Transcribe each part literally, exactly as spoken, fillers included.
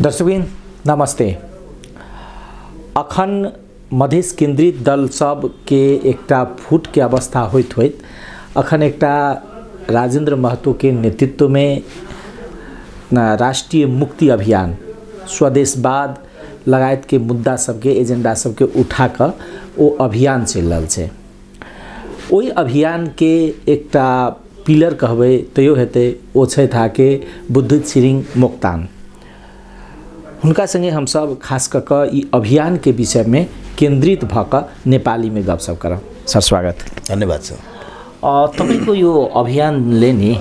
दर्शकबिन नमस्ते। अखन मधेश केंद्रित दल सब के एकटा फूट के अवस्था होइत होइत अखन एकटा राजेंद्र महतो के नेतृत्व में राष्ट्रीय मुक्ति अभियान स्वदेशवाद लगायत के मुद्दा सबके एजेंडा सबके उठा कर वो अभियान चल रहा है। वही अभियान के एकटा पिलर कहबे तैयो हेते ओ छै था के बुद्धि छिरिङ मोक्तान। हुनका संगे हम सब खास क क ई अभियान के विषय में केंद्रित भक नेपाली में गपशप करब। सर स्वागत। धन्यवाद सर। तपाईको यो अभियानले नि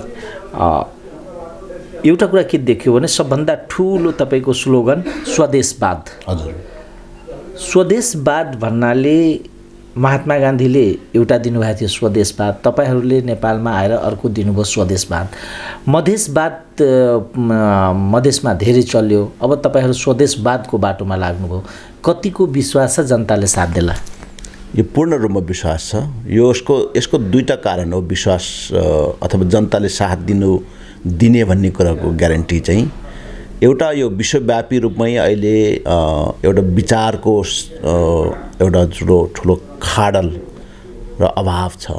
एउटा कुरा के देख्यो भने सबभन्दा ठूलो तपाईको स्लोगन स्वदेशवाद। हजुर। स्वदेशवाद भन्नाले महात्मा गान्धीले एउटा दिनुभएको थियो स्वदेशवाद, तपाईहरूले नेपालमा आएर अर्को दिनुभयो स्वदेशवाद। मधेसवाद मधेसमा धेरै चल्यो, अब तपाईहरू स्वदेशवादको बाटोमा लाग्नुभयो। कतिको विश्वास छ जनताले साथ देला? यो पूर्ण रूपमा विश्वास छ। यो यसको यसको दुईटा कारण हो, विश्वास अथवा जनताले साथ दिनु दिने भन्ने कुराको ग्यारेन्टी चाहिँ। एउटा यो विश्वव्यापी रूपमै अहिले एउटा विचारको एउटा ठुलो ठुलो खाडल र अभाव छ,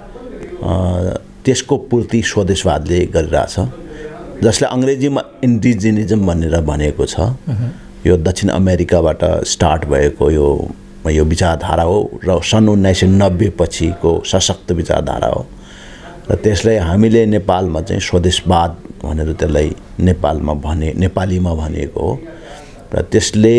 त्यसको पूर्ति स्वदेशवादले गरिरहेछ, जसले अङ्ग्रेजीमा इन्डिजिनिजम भनेर भनेको छ। यो दक्षिण अमेरिकाबाट स्टार्ट भएको यो यो विचारधारा हो र सन् उन्नाइस सय नब्बे पछिको सशक्त विचारधारा हो र त्यसलाई हामीले नेपालमा चाहिँ स्वदेशवाद भनेर त्यसलाई नेपालमा भने नेपालीमा भनेको हो र त्यसले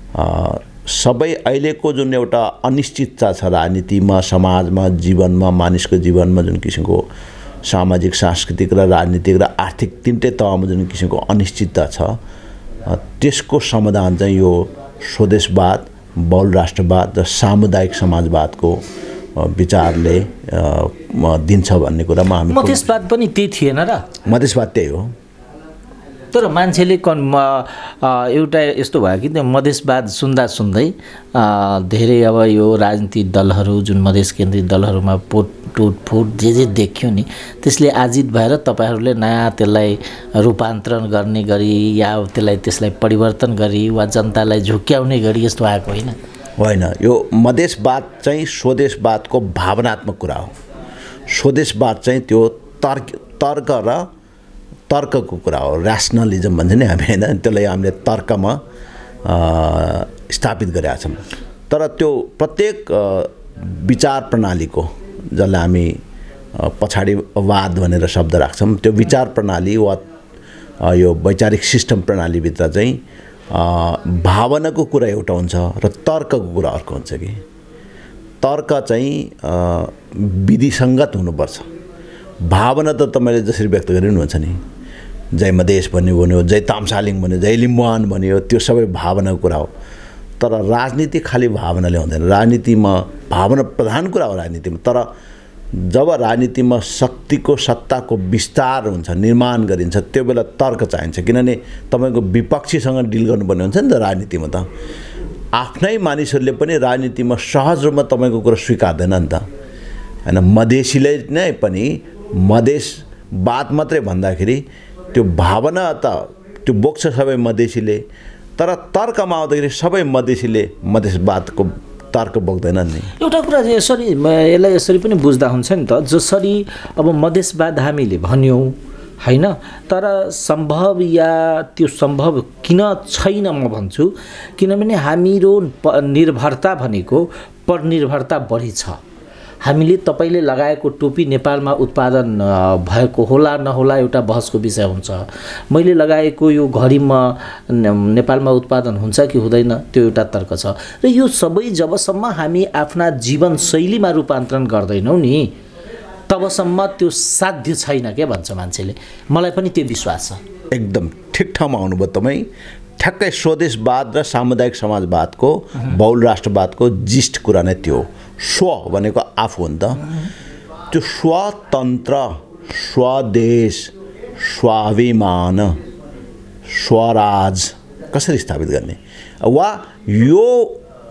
सबै अहिलेको जुन एउटा अनिश्चितता छ राजनीतिमा, समाजमा, जीवनमा, मानिसको जीवनमा जुन किसिमको सामाजिक, सांस्कृतिक र राजनीतिक र आर्थिक तिनटै तहमा जुन किसिमको अनिश्चितता छ, त्यसको समाधान चाहिँ यो स्वदेशवाद, बहुल राष्ट्रवाद र सामुदायिक समाजवादको विचारले दिन्छ भन्ने कुरामा हामी। मधेसवाद पनि त्यही थिएन र? मधेसवाद त्यही हो, तर मान्छेले कन एउटा यस्तो भयो कि त्यो मधेसवाद सुन्दा सुन्दै धेरै अब यो राजनीतिक दलहरू जुन मधेस केन्द्रित दलहरूमा पोट टुटफुट जे जे देख्यो नि, त्यसले आजित भएर तपाईहरूले नयाँ त्यसलाई रूपान्तरण गर्ने गरी या त्यसलाई त्यसलाई परिवर्तन गरी वा जनतालाई झुक्क्याउने गरी यस्तो आएको होइन? होइन, यो मधेसवाद चाहिँ स्वदेशवादको भावनात्मक कुरा हो। स्वदेशवाद चाहिँ त्यो तर्क तर्क र तर्कको कुरा हो, ऱ्यासनलिजम भन्छ नि हामी होइन, त्यसलाई हामीले तर्कमा स्थापित गरेका छौँ। तर त्यो प्रत्येक विचार प्रणालीको, जसलाई हामी पछाडि वाद भनेर शब्द राख्छौँ, त्यो विचार प्रणाली वा यो वैचारिक सिस्टम प्रणालीभित्र चाहिँ भावनाको कुरा एउटा हुन्छ र तर्कको कुरा अर्को हुन्छ कि तर्क चाहिँ विधिसङ्गत हुनुपर्छ। भावना त तपाईँले जसरी व्यक्त गरिनुहुन्छ नि, जय मधेस भन्ने भन्यो, जय तामसालिङ भन्यो, जय लिम्बुवान भन्यो, त्यो सबै भावनाको कुरा हो। तर राजनीति खालि भावनाले हुँदैन, राजनीतिमा भावना प्रधान कुरा हो राजनीतिमा। तर जब राजनीतिमा शक्तिको सत्ताको विस्तार हुन्छ, निर्माण गरिन्छ, त्यो बेला तर्क चाहिन्छ, किनभने तपाईँको विपक्षीसँग डिल गर्नुपर्ने हुन्छ नि त राजनीतिमा। त आफ्नै मानिसहरूले पनि राजनीतिमा सहज रूपमा तपाईँको कुरा स्वीकार्दैन नि त होइन। मधेसीले नै पनि मधेसवाद मात्रै भन्दाखेरि त्यो भावना त त्यो बोक्छ सबै मधेसीले, तर तर्कमा आउँदाखेरि सबै मधेसीले मधेसवादको तर्क बोक्दैन नि। एउटा कुरा यसरी यसलाई यसरी पनि बुझ्दा हुन्छ नि त, जसरी अब मधेसवाद हामीले भन्यौँ होइन, तर सम्भव या त्यो सम्भव किन छैन म भन्छु, किनभने हाम्रो निर्भरता भनेको परनिर्भरता बढी छ। हामीले तपाईले लगाएको टोपी नेपालमा उत्पादन भएको होला नहोला एउटा बहसको विषय हुन्छ। मैले लगाएको यो घडीमा नेपालमा उत्पादन हुन्छ कि हुँदैन त्यो एउटा तर्क छ। र यो सबै जबसम्म हामी आफ्ना जीवनशैलीमा रूपान्तरण गर्दैनौँ नि, तबसम्म त्यो साध्य छैन के भन्छ मान्छेले। मलाई पनि त्यो विश्वास छ। एकदम ठिक ठाउँमा आउनुभयो तपाईँ। ठ्याक्कै स्वदेशवाद र सामुदायिक समाजवादको, बहुल राष्ट्रवादको जिस्ट कुरा नै त्यो। स्व भनेको आफू हो नि त, त्यो स्वतन्त्र, स्वदेश, स्वाभिमान, स्वराज कसरी स्थापित गर्ने, वा यो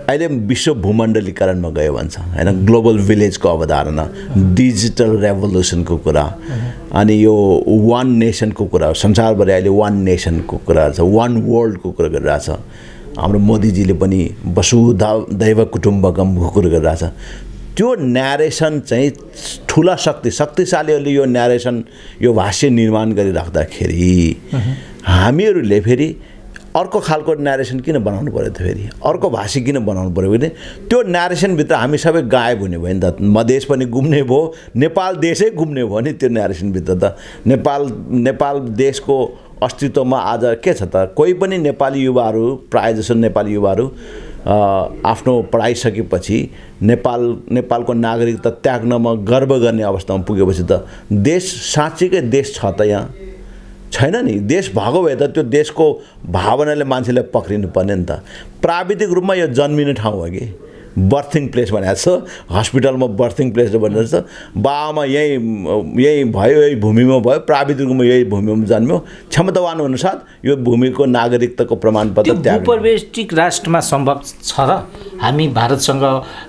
अहिले विश्व भूमण्डलीकरणमा गयो भन्छ हैन, ग्लोबल भिलेजको अवधारणा, डिजिटल रेभोल्युसनको कुरा, अनि यो वान नेसनको कुरा, संसारभरि अहिले वान नेसनको कुरा छ, वान वर्ल्डको कुरा गरिरहेछ। हाम्रो मोदीजीले पनि वसुधा दैव कुटुम्बकमको कुरा गरिरहेछ। त्यो न्यारेसन चाहिँ ठुला शक्ति शक्तिशालीहरूले यो न्यारेसन यो भाष्य निर्माण गरिराख्दाखेरि हामीहरूले फेरि अर्को खालको न्यारेसन किन बनाउनु पर्यो त, फेरि अर्को भाषी किन बनाउनु पर्यो भने त्यो न्यारेसनभित्र हामी सबै गायब हुने भयो नि त। मधेस पनि गुम्ने भयो, नेपाल देशै गुम्ने भयो नि त्यो न्यारेसनभित्र त। नेपाल नेपाल देशको अस्तित्वमा आज के छ त, कोही पनि नेपाली युवाहरू, प्रायःजसो नेपाली युवाहरू आफ्नो पढाइसकेपछि नेपाल नेपालको नागरिकता त्याग्नमा गर्व गर्ने अवस्थामा पुगेपछि त देश साँच्चीकै देश छ त यहाँ छैन नि। देश भएको भए त त्यो देशको भावनाले मान्छेलाई पक्रिनु पर्ने नि त। प्राविधिक रूपमा यो जन्मिने ठाउँ हो कि, बर्थिङ प्लेस भनेको छ, हस्पिटलमा बर्थिङ प्लेस भनेको छ। बाबामा यही यही भयो, यही भूमिमा भयो, प्राविधिक रूपमा यही भूमिमा जन्म्यो, क्षमतावान अनुसार यो भूमिको नागरिकताको प्रमाणपत्र त्याग। भूपरिवेष्टिक राष्ट्रमा सम्भव छ र? हामी भारतसँग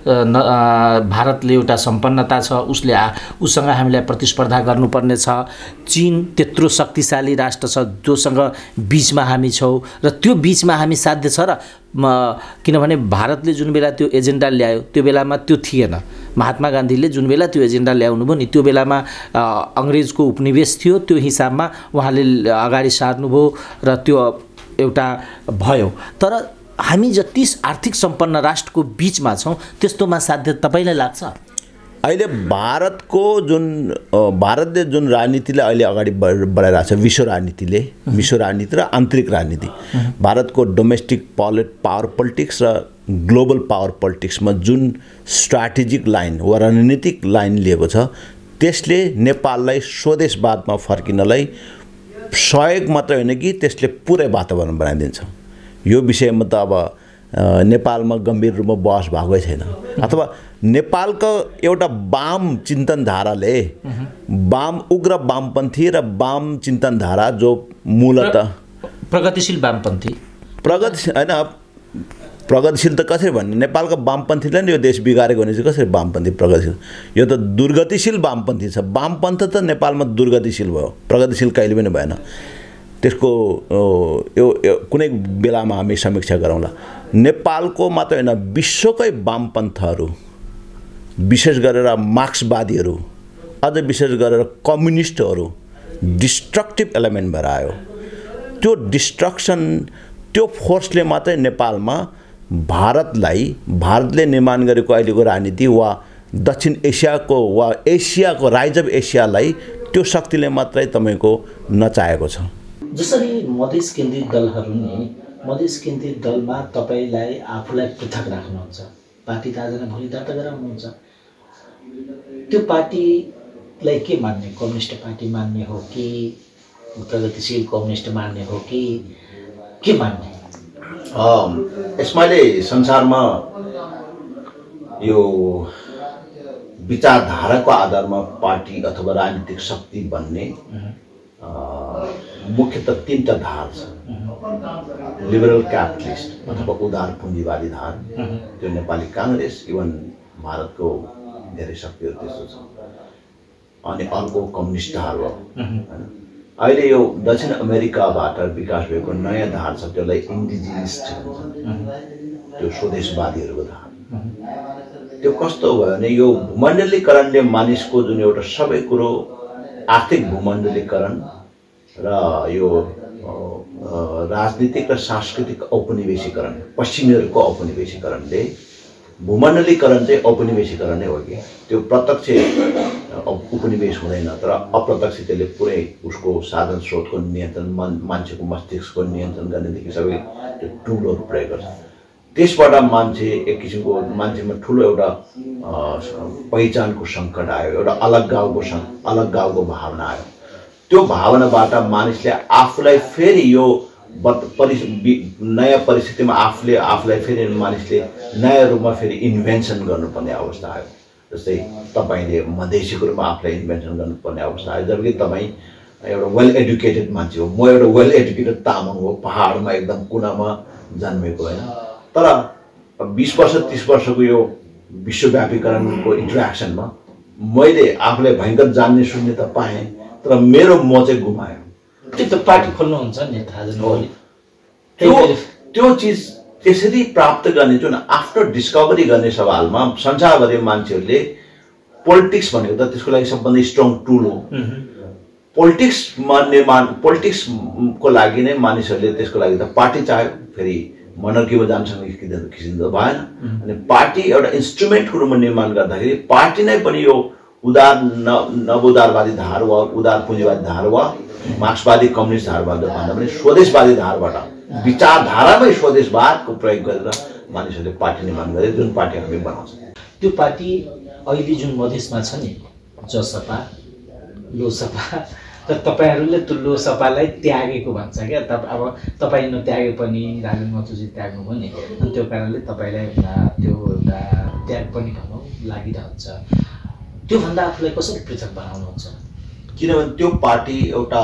भारतले एउटा सम्पन्नता छ, उसले उसँग हामीलाई प्रतिस्पर्धा गर्नुपर्ने छ। चीन त्यत्रो शक्तिशाली राष्ट्र छ जोसँग बिचमा हामी छौँ, र त्यो बिचमा हामी साध्य छ र? किनभने भारतले जुन बेला त्यो एजेन्डा ल्यायो त्यो बेलामा त्यो थिएन। महात्मा गान्धीले जुन बेला त्यो एजेन्डा ल्याउनु भयो नि त्यो बेलामा अङ्ग्रेजको उपनिवेश थियो, त्यो हिसाबमा उहाँले अगाडि सार्नुभयो र त्यो एउटा भयो। तर हामी जति आर्थिक सम्पन्न राष्ट्रको बिचमा छौँ त्यस्तोमा साध्य तपाईँलाई लाग्छ? अहिले भारतको जुन भारतले जुन राजनीतिले अहिले अगाडि बढाइरहेको छ, विश्व राजनीतिले, विश्व राजनीति र आन्तरिक राजनीति, भारतको डोमेस्टिक पोलिट पावर पोलिटिक्स र ग्लोबल पावर पोलिटिक्समा जुन स्ट्राटेजिक लाइन वा रणनीतिक लाइन लिएको छ त्यसले नेपाललाई स्वदेशवादमा फर्किनलाई सहयोग मात्र होइन कि त्यसले पुरै वातावरण बनाइदिन्छ। यो विषयमा त अब नेपालमा गम्भीर रूपमा बहस भएकै छैन। अथवा नेपालको एउटा वाम चिन्तनधाराले, वाम उग्र वामपन्थी र वाम चिन्तनधारा जो मूलत प्रगतिशील वामपन्थी, प्रगतिशील होइन, प्रगतिशील त कसरी भन्ने, नेपालको वामपन्थीले नि यो देश बिगारेको भने चाहिँ कसरी वामपन्थी प्रगतिशील? यो त दुर्गतिशील वामपन्थी छ। वामपन्थ त नेपालमा दुर्गतिशील भयो, प्रगतिशील कहिले पनि भएन। त्यसको यो कुनै बेलामा हामी समीक्षा गरौँला। नेपालको मात्र होइन, विश्वकै वामपन्थहरू, विशेष गरेर मार्क्सवादीहरू, अझ विशेष गरेर कम्युनिस्टहरू डिस्ट्रक्टिभ एलिमेन्ट भएर आयो। त्यो डिस्ट्रक्सन, त्यो फोर्सले मात्रै नेपालमा भारतलाई, भारतले निर्माण गरेको अहिलेको राजनीति वा दक्षिण एसियाको वा एसियाको राइज अफ एसियालाई त्यो शक्तिले मात्रै तपाईँको नचाहेको छ। जसरी मधेस केन्द्रित दलहरू नि, मधेस केन्द्रित दलमा तपाईँलाई आफूलाई पृथक राख्नुहुन्छ, पार्टी त आज नै भोलि दर्ता गराउनुहुन्छ, त्यो पार्टीलाई के मान्ने? कम्युनिस्ट पार्टी मान्ने हो कि प्रगतिशील कम्युनिस्ट मान्ने हो कि के मान्ने? यसमाले संसारमा यो विचारधाराको आधारमा पार्टी अथवा राजनीतिक शक्ति बन्ने मुख्यतः तीनटा धार छ। लिबरल क्यापिटलिस्ट अथवा उदार पुँजीवादी धार, त्यो नेपाली काङ्ग्रेस, इभन भारतको धेरै शक्तिहरू त्यस्तो छ। अनि अर्को कम्युनिस्ट धार हो। अहिले यो दक्षिण अमेरिकाबाट विकास भएको नयाँ धार छ, त्यसलाई इन्डिजिनिस्ट भन्छ, त्यो स्वदेशवादीहरूको धार। त्यो कस्तो भयो भने यो भूमण्डलीकरणले मानिसको जुन एउटा सबै कुरो आर्थिक भूमण्डलीकरण र यो राजनीतिक र सांस्कृतिक औपनिवेशीकरण, पश्चिमीहरूको औपनिवेशीकरणले, भूमण्डलीकरण चाहिँ औपनिवेशीकरण नै हो कि त्यो प्रत्यक्ष उपनिवेश हुँदैन, तर अप्रत्यक्ष त्यसले पुरै उसको साधन स्रोतको नियन्त्रण, मन मान्छेको मस्तिष्कको नियन्त्रण गर्नेदेखि सबै त्यो टुलहरू प्रयोग गर्छ। त्यसबाट मान्छे एक किसिमको मान्छेमा ठुलो एउटा पहिचानको सङ्कट आयो, एउटा अलग गाउँको सङ् अलग गाउँको भावना आयो। त्यो भावनाबाट मानिसले आफूलाई फेरि यो परि नयाँ परिस्थितिमा आफूले आफूलाई फेरि मानिसले नयाँ रूपमा फेरि इन्भेन्सन गर्नुपर्ने अवस्था आयो। जस्तै तपाईँले मधेसीको रूपमा आफूलाई इन्भेन्सन गर्नुपर्ने अवस्था आयो, जबकि तपाईँ एउटा वेल एडुकेटेड मान्छे हो, म एउटा वेल एडुकेटेड तामाङ हो, पहाडमा एकदम कुनामा जन्मेको होइन। तर बीस वर्ष तीस वर्षको यो विश्वव्यापीकरणको इन्टरेक्सनमा मैले आफूलाई भयङ्कर जान्ने सुन्ने त पाएँ, तर मेरो म चाहिँ गुमायो। त्यो त पार्टी खोल्नुहुन्छ नि थाहा छैन। त्यो त्यो चिज त्यसरी प्राप्त गर्ने जुन आफ्नो डिस्कभरी गर्ने सवालमा संसारभरि मान्छेहरूले पोलिटिक्स भनेको त त्यसको लागि सबभन्दा स्ट्रङ टुल हो। पोलिटिक्स निर्माण पोलिटिक्सको लागि नै मानिसहरूले त्यसको लागि त पार्टी चाह्यो, फेरि मोनर्कीमा जानसँग खिचिँदा भएन। अनि पार्टी एउटा इन्स्ट्रुमेन्टको रूपमा निर्माण गर्दाखेरि पार्टी नै पनि यो उदार न नवउदारवादी धार वा उदार पुँजीवादी धार वा मार्क्सवादी कम्युनिस्ट धारबाट भन्दा पनि स्वदेशवादी धारबाट विचारधारामै स्वदेशवादको प्रयोग गरेर मानिसहरूले पार्टी निर्माण गरे, जुन पार्टी हामी बनाउँछ। त्यो पार्टी अहिले जुन मधेसमा छ नि, जसपा लोसपा, त तपाईँहरूले त्यो लोसपालाई त्यागेको भन्छ क्या। तप अब तपाईँ नत्यागे पनि राजेन्द्र महतोजी त्याग्नु पनि, अनि त्यो कारणले तपाईँलाई एउटा त्यो एउटा त्याग पनि भनौँ लागिरहन्छ। त्योभन्दा आफूलाई कसरी पृथक बनाउनुहुन्छ? किनभने त्यो पार्टी एउटा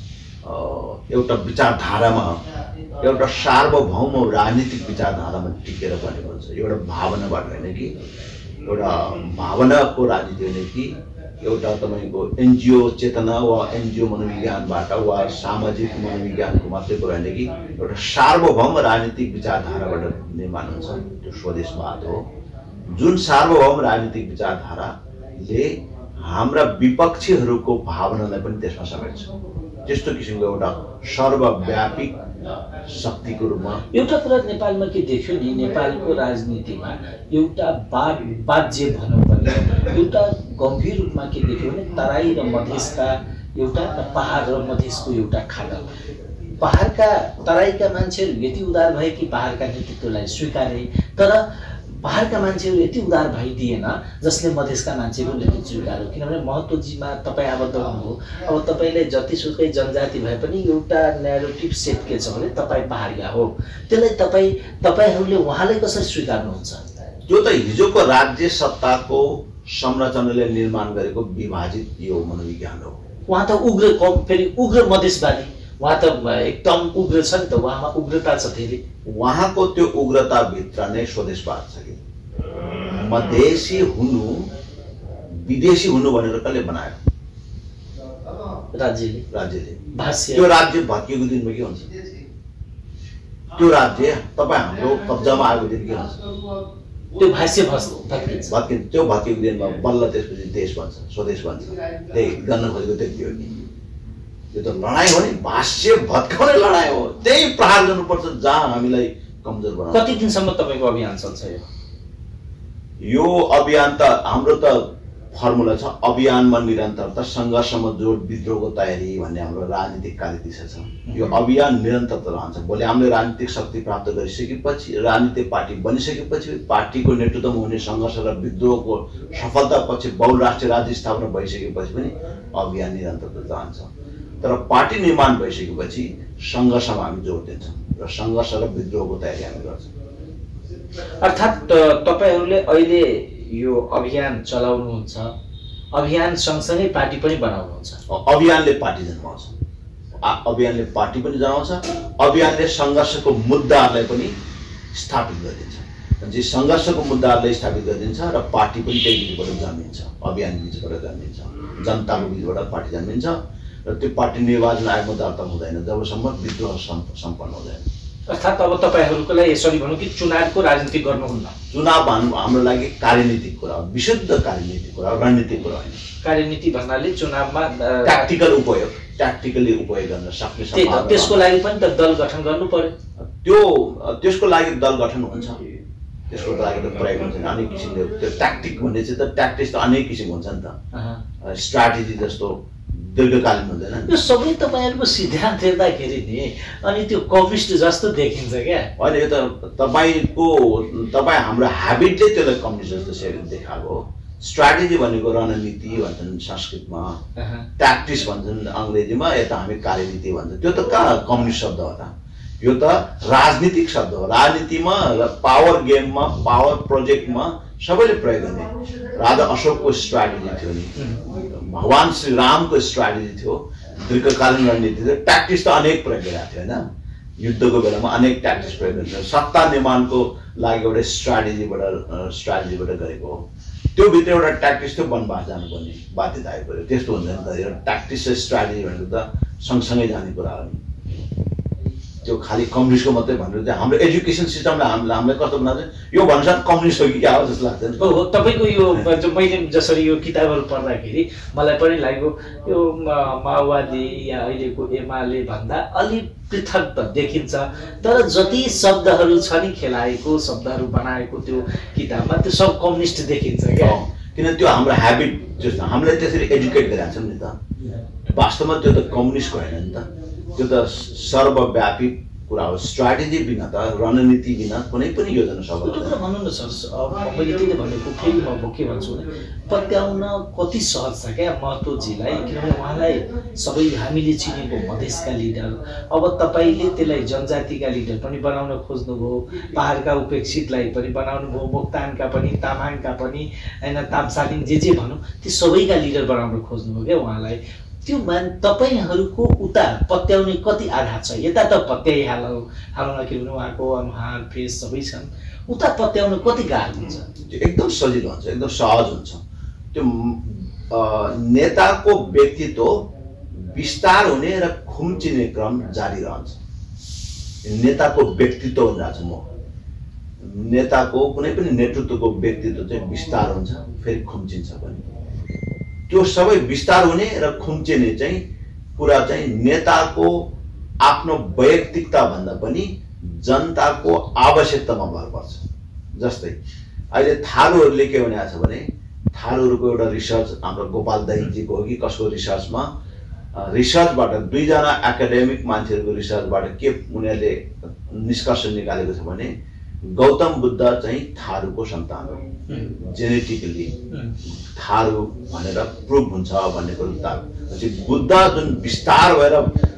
एउटा विचारधारामा, एउटा सार्वभौम राजनीतिक विचारधारामा टिकेर बनेको हुन्छ। एउटा भावनाबाट होइन कि, एउटा भावनाको राजनीति होइन कि, एउटा तपाईँको एनजिओ चेतना वा एनजिओ मनोविज्ञानबाट वा सामाजिक मनोविज्ञानको मात्रै कुरा होइन कि, एउटा सार्वभौम राजनीतिक विचारधाराबाट निर्माण हुन्छ। त्यो स्वदेशवाद हो, जुन सार्वभौम राजनीतिक विचारधाराले हाम्रा विपक्षीहरूको भावनालाई पनि त्यसमा समेट्छ। त्यस्तो किसिमको एउटा सर्वव्यापी शक्तिको रूपमा एउटा कुरा नेपालमा के देख्यो नि, नेपालको राजनीतिमा एउटा बाज बाज्य भनौँ भने एउटा गम्भीर रूपमा के देख्यो भने तराई र मधेसका एउटा पहाड र मधेसको एउटा खाडल। पहाडका तराईका मान्छेहरू यति उदार भए कि पहाडका नेतृत्वलाई स्वीकारे, तर पहाडका मान्छेहरू यति उदार भइदिएन जसले मधेसका मान्छेको नेतृत्व स्वीकार्यो। किनभने महतोजीमा तपाईँ आबद्ध हुनुभयो। अब तपाईँलाई जतिसुकै जनजाति भए पनि एउटा न्यारेटिभ सेट के छ भने तपाईँ पहाडिया हो, त्यसलाई तपाईँ तपाईँहरूले उहाँलाई कसरी स्वीकार्नुहुन्छ? त्यो त हिजोको राज्य सत्ताको संरचनाले निर्माण गरेको विभाजित यो मनोविज्ञान हो। उहाँ त उग्र कम फेरि उग्र मधेसवादी, उहाँ त एकदम उग्र छ नि त, उहाँमा उग्रता छ धेरै। उहाँको त्यो उग्रताभित्र नै स्वदेशवाद छ कि मधेसी हुनु विदेशी हुनु भनेर कसले बनायो? राज्यले राज्यले भाष्य। त्यो राज्य भत्किएको दिनमा के हुन्छ? त्यो राज्य तपाईँ हाम्रो कब्जामा आएको दिन के हुन्छ? त्यो भाष्य भत्किन्छ। भत्किन्छ। त्यो भत्किएको दिनमा बल्ल त्यसपछि देश बन्छ, स्वदेश बन्छ। त्यही गर्न खोजेको त्यति हो नि। यो त लडाइँ हो नि, भाष्य भत्काउने लडाइँ हो। त्यही प्रहार गर्नुपर्छ जहाँ हामीलाई कमजोर बनाउँछ। कति दिनसम्म तपाईँको अभियान चल्छ यो? यो अभियान त हाम्रो त फर्मुला छ, अभियानमा निरन्तरता, सङ्घर्षमा जोड, विद्रोहको तयारी भन्ने हाम्रो राजनीतिक कार्यदिशा छ। यो अभियान निरन्तरता रहन्छ। भोलि हामीले राजनीतिक शक्ति प्राप्त गरिसकेपछि, राजनीतिक पार्टी बनिसकेपछि, पार्टीको नेतृत्वमा हुने सङ्घर्ष र विद्रोहको सफलतापछि बहुराष्ट्रिय राज्य स्थापना भइसकेपछि पनि अभियान निरन्तरता रहन्छ। तर पार्टी निर्माण भइसकेपछि सङ्घर्षमा हामी जोड दिन्छौँ र सङ्घर्ष र विद्रोहको तयारी हामी गर्छौँ। अर्थात् तपाईँहरूले अहिले यो अभियान चलाउनुहुन्छ, अभियान सँगसँगै पार्टी पनि बनाउनुहुन्छ। अभियानले पार्टी जन्माउँछ, अभियानले पार्टी पनि जन्माउँछ, अभियानले सङ्घर्षको मुद्दाहरूलाई पनि स्थापित गरिदिन्छ। जे सङ्घर्षको मुद्दाहरूलाई स्थापित गरिदिन्छ र पार्टी पनि त्यही बिचबाट जन्मिन्छ, अभियान बिचबाट जन्मिन्छ, जनताको बिचबाट पार्टी जन्मिन्छ र त्यो पार्टी निर्वाचन आयोगमा दर्ता हुँदैन जबसम्म विद्रोह सम्पन्न हुँदैन। अर्थात् अब तपाईँहरूको लागि यसरी भनौँ कि चुनावको राजनीति गर्नुहुन्न। चुनाव भन्नु हाम्रो लागि कार्यनीतिक कुरा हो, विशुद्ध कार्यनीतिक कुरा हो, रणनीतिक कुरा होइन। कार्यनीति भन्नाले चुनावमा ट्याक्टिकल उपयोग, ट्याक्टिकली उपयोग गर्न सक्ने सम्भावना। त्यसको लागि पनि त दल गठन गर्नु पर्यो। त्यो त्यसको लागि दल गठन हुन्छ, त्यसको लागि त प्रयोग हुन्छ। अनेक किसिमले त्यो ट्याक्टिक भन्ने चाहिँ त ट्याक्टिक्स त अनेक किसिम हुन्छ नि त। स्ट्राटेजी जस्तो दीर्घकालीन हुँदैन। यो सबै तपाईँहरूको सिद्धान्त हेर्दाखेरि नि अनि त्यो कम्युनिस्ट जस्तो देखिन्छ क्या। होइन, यो त तपाईँको तपाईँ हाम्रो ह्याबिटले त्यसलाई कम्युनिस्ट जस्तो देखाएको हो। स्ट्राटेजी भनेको रणनीति भन्छन् संस्कृतमा, ट्याक्टिक्स भन्छन् अङ्ग्रेजीमा, यता हामी कार्यनीति भन्छौँ। त्यो त कहाँ कम्युनिस्ट शब्द हो त? यो त राजनीतिक शब्द हो। राजनीतिमा र पावर गेममा, पावर प्रोजेक्टमा सबैले प्रयोग गर्ने। राजा अशोकको स्ट्राटेजी थियो नि, भगवान श्री रामको स्ट्राटेजी थियो, दीर्घकालीन रणनीति थियो, ट्याक्टिक्स त अनेक प्रयोग गरेका थियो होइन। युद्धको बेलामा अनेक ट्याक्टिक्स प्रयोग गरिन्छ। सत्ता निर्माणको लागि एउटा स्ट्राटेजीबाट स्ट्राटेजीबाट गरेको हो। त्यो भित्र एउटा ट्याक्टिक्स थियो, वनवास जानुपर्ने बाध्यता आइपऱ्यो। त्यस्तो हुन्छ नि त, एउटा ट्याक्टिक्स र स्ट्राटेजी भनेको त सँगसँगै जाने कुरा हो नि। त्यो खालि कम्युनिस्टको मात्रै भनेर चाहिँ हाम्रो एजुकेसन सिस्टमले हामीलाई हामीलाई कस्तो बनाउँछ, यो भन्साथ कम्युनिस्ट हो कि क्या हो जस्तो लाग्छ नि। हो हो, तपाईँको यो मैले जसरी यो किताबहरू पढ्दाखेरि मलाई पनि लाग्यो यो माओवादी या अहिलेको एमाले भन्दा अलि पृथक त देखिन्छ, तर जति शब्दहरू छ नि खेलाएको शब्दहरू बनाएको त्यो किताबमा त्यो सब कम्युनिस्ट देखिन्छ क्या। किन त्यो हाम्रो ह्याबिट जस्तो हामीलाई त्यसरी एजुकेट गरिरहेको छौँ नि त। वास्तवमा त्यो त कम्युनिस्टको होइन नि त, त्यो त सर्वव्यापी कुरा हो। स्ट्राटेजी बिना त रणनीति बिना कुनै पनि योजना सफल हुँदैन। भन्नु न सर, अब मैले त्यही भनेको फेरि म के भन्छु भने पत्याउन कति सहज छ क्या महतोजीलाई, किनभने उहाँलाई सबै हामीले चिनेको मधेसका लिडर, अब तपाईँले त्यसलाई जनजातिका लिडर पनि बनाउन खोज्नुभयो, पहाडका उपेक्षितलाई पनि बनाउनु भयो, मोक्तानका पनि, तामाङका पनि, होइन तामसालिङ जे जे भनौँ ती सबैका लिडर बनाउन खोज्नुभयो क्या उहाँलाई। त्यो मान तपाईँहरूको उता पत्याउने कति आघात छ? यता त पत्याइहालौ हालौँ किनभने उहाँको अनुहार फेस सबै छन्, उता पत्याउन कति गाह्रो हुन्छ? एकदम सजिलो हुन्छ, एकदम सहज हुन्छ। त्यो नेताको व्यक्तित्व विस्तार हुने र खुम्चिने क्रम जारी रहन्छ। नेताको व्यक्तित्व भनिरहेको छु म, नेताको कुनै पनि नेतृत्वको व्यक्तित्व चाहिँ विस्तार हुन्छ, फेरि खुम्चिन्छ पनि। त्यो सबै विस्तार हुने र खुम्चिने चाहिँ कुरा चाहिँ नेताको आफ्नो वैयक्तिकता भन्दा पनि जनताको आवश्यकतामा भर पर्छ। जस्तै अहिले थारूहरूले के भनेको छ भने थारूहरूको एउटा रिसर्च हाम्रो गोपाल दैजीको हो कि कसको रिसर्चमा रिसर्चबाट दुईजना एकाडेमिक मान्छेहरूको रिसर्चबाट के उनीहरूले निष्कर्ष निकालेको छ भने गौतम बुद्ध चाहिँ थारूको सन्तान हो, जेनेटिकली थारू भनेर प्रुभ हुन्छ भन्ने कुरो त। बुद्ध जुन विस्तार भएर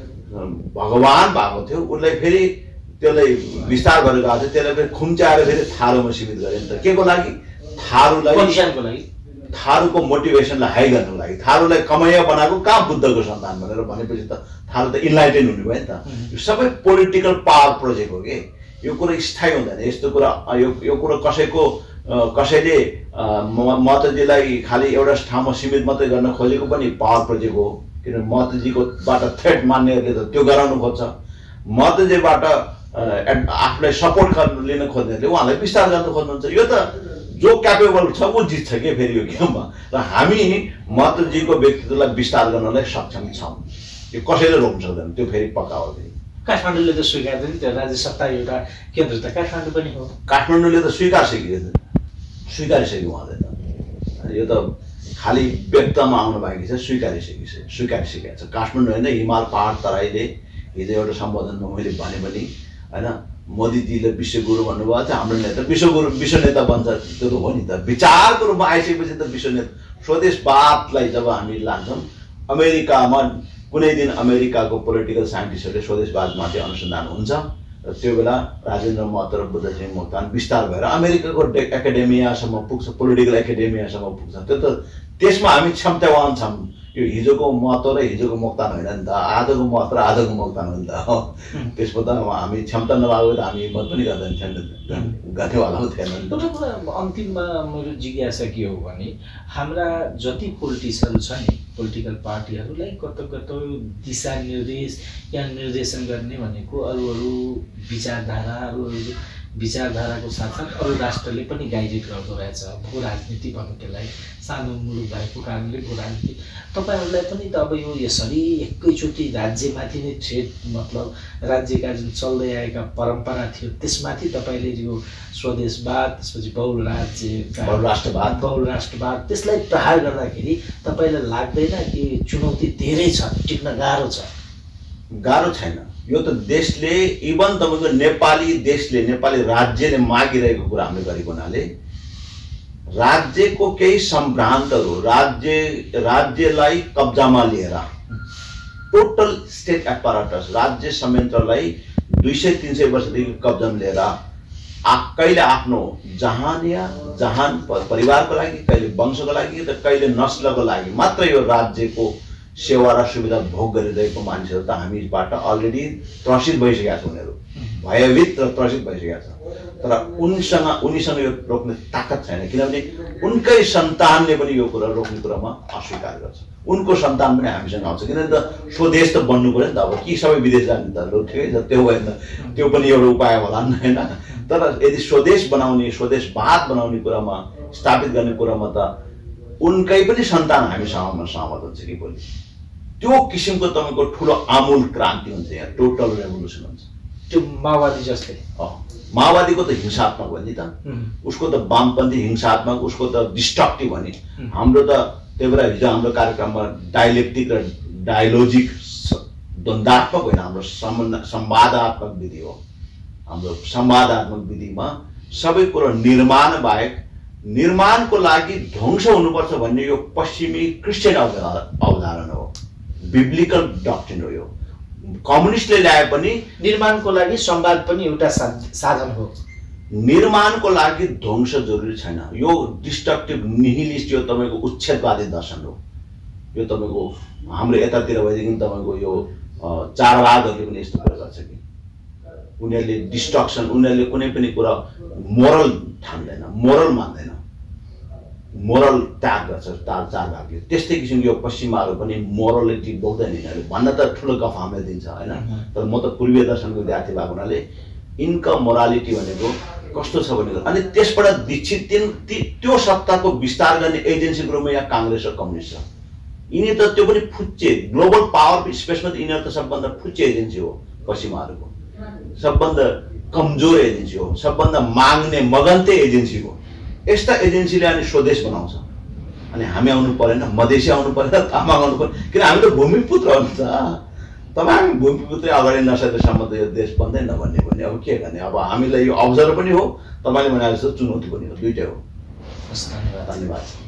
भगवान भएको थियो उसलाई फेरि त्यसलाई विस्तार गरेर गएको थियो, त्यसलाई फेरि खुम्च्याएर फेरि थारूमा सीमित गरे नि त। के को लागि? थारूलाई थारूको मोटिभेसनलाई हाई गर्नुको लागि। थारूलाई कमैया बनाएको कहाँ बुद्धको सन्तान भनेर भनेपछि त थारू त इन्लाइटेन हुने भयो नि त। यो सबै पोलिटिकल पावर प्रोजेक्ट हो कि यो कुरो स्थायी हुँदैन। यस्तो कुरा यो यो कुरो कसैको कसैले महतोजीलाई खालि एउटा ठाउँमा सीमित मात्रै गर्न खोजेको पनि पावर प्रोजेक्ट हो, किनभने महतोजीकोबाट थ्रेट मान्नेहरूले त त्यो गराउनु खोज्छ। महतोजीबाट आफूलाई सपोर्ट लिन खोज्नेहरूले उहाँलाई विस्तार गर्न खोज्नुहुन्छ। यो त जो क्यापेबल छ ऊ जित्छ के फेरि यो गेममा। र हामी महतोजीको व्यक्तित्वलाई विस्तार गर्नलाई सक्षम छौँ, यो कसैले रोक्न सक्दैन। त्यो फेरि पक्का हो। काठमाडौँले त स्वीकार्दैन, त्यो राज्य सत्ता एउटा केन्द्र त काठमाडौँ पनि हो। काठमाडौँले त स्वीकारिसकेको स्वीकारिसक्यो उहाँले त। यो त खालि व्यक्तमा आउनु बाँकी छ, स्वीकारिसकेको स्वीकारिसकेको छ। काठमाडौँ होइन, हिमाल पहाड तराईले हिजो एउटा सम्बोधनमा मैले भने पनि होइन, मोदीजीले विश्वगुरु भन्नुभएको छ, हाम्रो नेता विश्वगुरु विश्व नेता बन्छ। त्यो त हो नि त, विचारको रूपमा आइसकेपछि त विश्व नेता। स्वदेशवादलाई जब हामी लान्छौँ, अमेरिकामा कुनै दिन अमेरिकाको पोलिटिकल साइन्टिस्टहरूले स्वदेशवादमाथि अनुसन्धान हुन्छ र त्यो बेला राजेन्द्र महतो र बुद्धसिंह मोक्तान विस्तार भएर अमेरिकाको एकाडेमियासम्म पुग्छ, पोलिटिकल एकाडेमियासम्म पुग्छ। त्यो त त्यसमा हामी क्षमतावान छौँ। यो हिजोको महतो र हिजोको मोक्तान होइन नि त, आजको महतो र आजको मोक्तान हो नि त। त्यसमा त हामी क्षमता नभएको त हामी हिम्मत पनि गर्दैन थिएन, गर्नेवाला पनि थिएन नि त। अन्तिममा मेरो जिज्ञासा के हो भने हाम्रा जति पोलिटिसियनहरू छ नि, पोलिटिकल पार्टीहरूलाई कता कता दिशा निर्देश या निर्देशन गर्ने भनेको अरू अरू विचारधारा अरू अरू विचारधाराको साथसाथ अरू राष्ट्रले पनि गाइडेड गर्दो रहेछ। भू राजनीति भन्नु त्यसलाई, सानो मुलुक भएको कारणले भू राजनीति। तपाईँहरूलाई पनि त अब यो यसरी एकैचोटि राज्यमाथि नै थ्रेट, मतलब राज्यका जुन चल्दै आएका परम्परा थियो त्यसमाथि तपाईँले यो स्वदेशवाद, त्यसपछि बहुल राज्य बहुल राष्ट्रवाद बहुल राष्ट्रवाद त्यसलाई प्रहार गर्दाखेरि तपाईँलाई लाग्दैन कि चुनौती धेरै छ, टिक्न गाह्रो छ? गाह्रो छैन। यो त देशले, इभन तपाईँको नेपाली देशले, नेपाली राज्यले मागिरहेको कुरा हामीले गरेको हुनाले राज्यको केही सम्भ्रान्तहरू राज्य राज्यलाई कब्जामा लिएर टोटल स्टेट एपाराटस राज्य संयन्त्रलाई दुई सय तिन सय वर्षदेखि कब्जामा लिएर आ कहिले आफ्नो जहानिया जहान परिवारको लागि, कहिले वंशको लागि र कहिले नस्लको लागि मात्र यो राज्यको सेवा र सुविधा भोग गरिरहेको मान्छेहरू त हामीबाट अलरेडी त्रसित भइसकेका छ। उनीहरू भयभीत र त्रसित भइसकेका छ। तर उनीसँग उनीसँग यो रोक्ने ताकत छैन, किनभने उनकै सन्तानले पनि यो कुरा रोक्ने कुरामा अस्वीकार गर्छ। उनको सन्तान पनि हामीसँग आउँछ, किनभने त स्वदेश त बन्नु पर्यो नि त। अब कि सबै विदेश जाने त ल ठिकै छ, त्यो भएन, त्यो पनि एउटा उपाय होला नि होइन। तर यदि स्वदेश बनाउने स्वदेशवाद बनाउने कुरामा स्थापित गर्ने कुरामा त उनकै पनि सन्तान हामीसँग सहमत हुन्छ कि भोलि त्यो किसिमको तपाईँको ठुलो आमूल क्रान्ति हुन्छ, यहाँ टोटल रेभोल्युसन हुन्छ। त्यो माओवादी जस्तै माओवादीको त हिंसात्मक हो नि त, उसको त वामपन्थी हिंसात्मक, उसको त डिस्ट्रक्टिभ हो नि। हाम्रो त त्यही भएर हिजो हाम्रो कार्यक्रममा डाइलेक्टिक र डायलोजिक द्वन्द्वात्मक होइन, हाम्रो संवादात्मक विधि हो। हाम्रो संवादात्मक विधिमा सबै कुरो निर्माण बाहेक, निर्माणको लागि ध्वंस हुनुपर्छ भन्ने यो पश्चिमी क्रिस्चियन अवधारणा हो, बिब्लिकल डक्ट्रिन हो। यो कम्युनिस्टले ल्याए पनि निर्माणको लागि संवाद पनि एउटा साधन हो। निर्माणको लागि ध्वंस जरुरी छैन। यो डिस्ट्रक्टिभ निहिलिस्ट, यो तपाईँको उच्छेदवादी दर्शन हो। यो तपाईँको हाम्रो यतातिर भएदेखि तपाईँको यो चारवादहरूले पनि यस्तो कुरा गर्छ कि उनीहरूले डिस्ट्रक्सन, उनीहरूले कुनै पनि कुरा मोरल ठान्दैन, मोरल मान्दैन, मोरल त्याग गर्छ चार चारवादले। त्यस्तै किसिमको यो पश्चिमाहरू पनि मोरलिटी बोक्दैन। यिनीहरू भन्न त ठुलो गफ हामीलाई दिन्छ होइन, तर म त पूर्वीय दर्शनको विद्यार्थी भएको हुनाले यिनको मोरालिटी भनेको कस्तो छ भनेको, अनि त्यसबाट दीक्षित त्यो सत्ताको विस्तार गर्ने एजेन्सीको रूपमा यहाँ काङ्ग्रेस र कम्युनिस्ट छ। यिनी त त्यो पनि फुच्चे ग्लोबल पावर स्पेसमा त यिनीहरू त सबभन्दा फुच्चे एजेन्सी हो। पश्चिमाहरूको सबभन्दा कमजोर एजेन्सी हो, सबभन्दा माग्ने मगन्ते एजेन्सी हो। यस्ता एजेन्सीले अनि स्वदेश बनाउँछ, अनि हामी आउनु परेन, मधेसी आउनु परेन, तामाङ आउनु परेन, किन हामी त भूमिपुत्र हो नि त। तपाईँ भूमिपुत्रै अगाडि नसकेसम्म त यो देश बन्दैन भन्ने भने अब के गर्ने। अब हामीलाई यो अवसर पनि हो, तपाईँले भने जस्तो चुनौती पनि हो, दुइटै हो। धन्यवाद। धन्यवाद।